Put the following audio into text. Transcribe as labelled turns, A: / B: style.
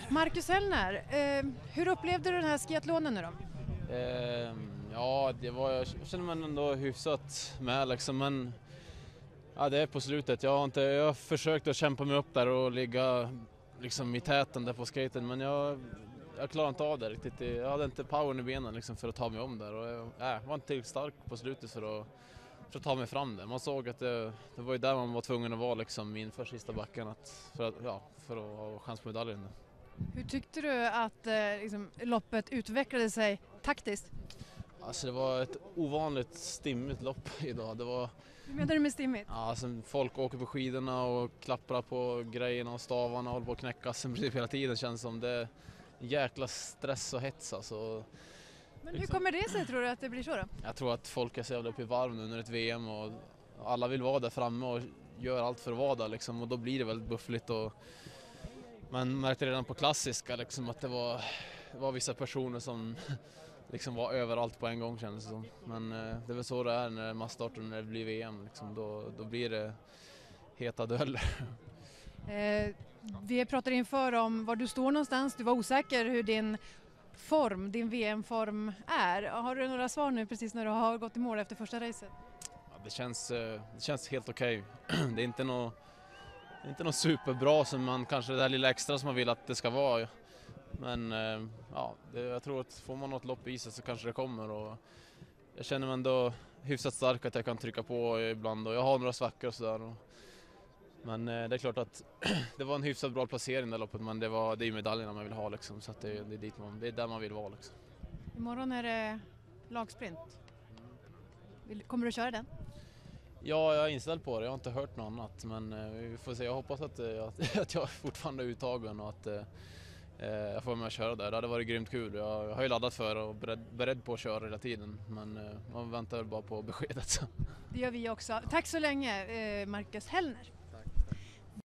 A: Marcus Hellner, hur upplevde du den här skiathlonen nu då?
B: Ja, jag känner mig ändå hyfsat med liksom, men ja, det är på slutet. Jag har försökt att kämpa mig upp där och ligga liksom i täten där på skaten, men jag klarar inte av det riktigt. Jag hade inte power i benen liksom för att ta mig om där, och jag var inte tillräckligt stark på slutet för att ta mig fram där. Man såg att det var ju där man var tvungen att vara liksom inför sista backen för att ha chans på medaljen.
A: Hur tyckte du att liksom, loppet utvecklade sig taktiskt?
B: Alltså det var ett ovanligt stimmigt lopp idag.
A: Hur menar du med stimmigt?
B: Ja, alltså folk åker på skidorna och klapprar på grejerna och stavarna och håller på att knäcka sig precis hela tiden, känns som det är jäkla stress och hets alltså.
A: Men hur kommer det sig, tror du, att det blir så då?
B: Jag tror att folk är så jävla upp i varv nu under ett VM och alla vill vara där framme och gör allt för att vara där liksom, och då blir det väldigt buffligt. Och man märkte redan på klassiska liksom att det var vissa personer som liksom var överallt på en gång, kändes det som. Men det är väl så det är när massstarten, när det blir VM liksom, då blir det heta dueller.
A: Vi pratade inför om var du står någonstans. Du var osäker hur din VM-form är. Har du några svar nu precis när du har gått i mål efter första racet?
B: Ja, det känns helt okej. Det är inte något superbra som man kanske det här lilla extra som man vill att det ska vara. Men jag tror att får man något lopp i sig så kanske det kommer, och jag känner mig ändå hyfsat stark att jag kan trycka på ibland, och jag har några svackor och sådär. Men det är klart att det var en hyfsat bra placering i det loppet, men det är ju medaljerna man vill ha liksom, så att det är där man vill vara liksom. Imorgon
A: är det lagsprint. Kommer du köra den?
B: Ja, jag är inställd på det. Jag har inte hört något annat, men vi får se. Jag hoppas att jag fortfarande är uttagen och att jag får med att köra där. Det hade varit grymt kul. Jag har ju laddat för och beredd på att köra hela tiden, men man väntar väl bara på beskedet.
A: Det gör vi också. Tack så länge, Marcus Hellner.